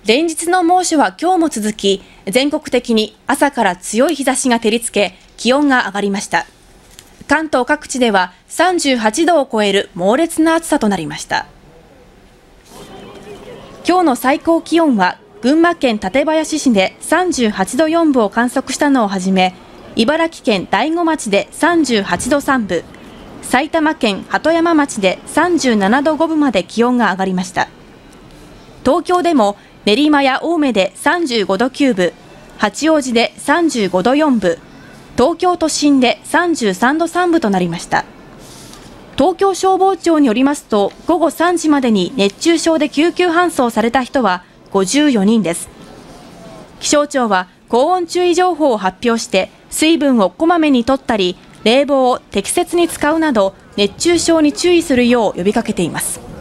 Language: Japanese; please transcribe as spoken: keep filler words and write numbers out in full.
連日の猛暑は今日も続き、全国的に朝から強い日差しが照りつけ、気温が上がりました。関東各地ではさんじゅうはちどを超える猛烈な暑さとなりました。今日の最高気温は群馬県館林市でさんじゅうはちどよんぶを観測したのをはじめ、茨城県大子町でさんじゅうはちどさんぶ、埼玉県鳩山町でさんじゅうななどごぶまで気温が上がりました。東京でも練馬や青梅でさんじゅうごどきゅうぶ、八王子でさんじゅうごどよんぶ、東京都心でさんじゅうさんどさんぶとなりました。東京消防庁によりますと、午後さんじまでに熱中症で救急搬送された人はごじゅうよにんです。気象庁は高温注意情報を発表して、水分をこまめに取ったり、冷房を適切に使うなど熱中症に注意するよう呼びかけています。